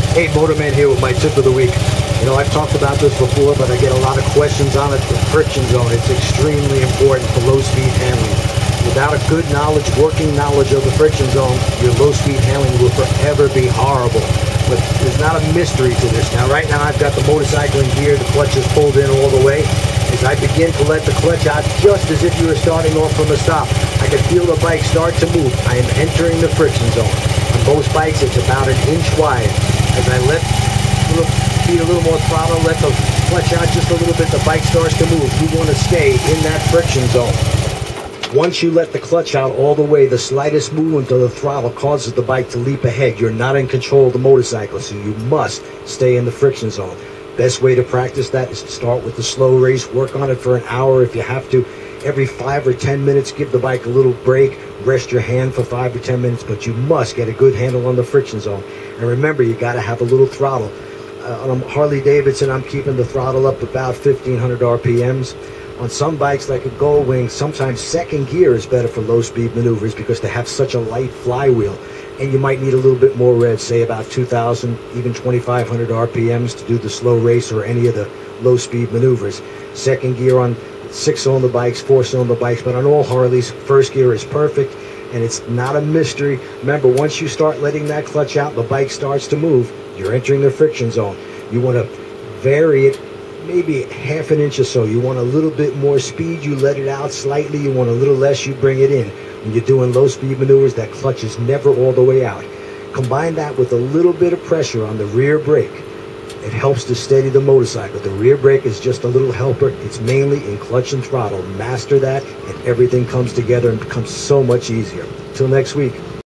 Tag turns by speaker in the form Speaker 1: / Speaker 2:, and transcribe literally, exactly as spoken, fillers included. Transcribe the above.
Speaker 1: Hey, Motorman here with my tip of the week. You know, I've talked about this before, but I get a lot of questions on it. The friction zone, it's extremely important for low-speed handling. Without a good knowledge, working knowledge of the friction zone, your low-speed handling will forever be horrible. But there's not a mystery to this. Now, right now, I've got the motorcycling gear. The clutch is pulled in all the way. As I begin to let the clutch out, just as if you were starting off from a stop, I can feel the bike start to move. I am entering the friction zone. On most bikes, it's about an inch wide. As I let little, feed a little more throttle, let the clutch out just a little bit, the bike starts to move. You want to stay in that friction zone. Once you let the clutch out all the way, the slightest movement of the throttle causes the bike to leap ahead. You're not in control of the motorcycle, so you must stay in the friction zone. Best way to practice that is to start with the slow race. Work on it for an hour if you have to. Every five or ten minutes, give the bike a little break. Rest your hand for five or ten minutes, but you must get a good handle on the friction zone. And remember, you got to have a little throttle. Uh, on a Harley Davidson, I'm keeping the throttle up about fifteen hundred R P Ms. On some bikes like a Goldwing, sometimes second gear is better for low-speed maneuvers because they have such a light flywheel. And you might need a little bit more rev, say about two thousand, even twenty-five hundred R P Ms to do the slow race or any of the low-speed maneuvers. Second gear on six-cylinder bikes, four-cylinder bikes, but on all Harleys, first gear is perfect, and it's not a mystery. Remember, once you start letting that clutch out, the bike starts to move. You're entering the friction zone. You want to vary it maybe half an inch or so. You want a little bit more speed, you let it out slightly. You want a little less, you bring it in. When you're doing low-speed maneuvers, that clutch is never all the way out. Combine that with a little bit of pressure on the rear brake. It helps to steady the motorcycle. The rear brake is just a little helper. It's mainly in clutch and throttle. Master that, and everything comes together and becomes so much easier. Till next week.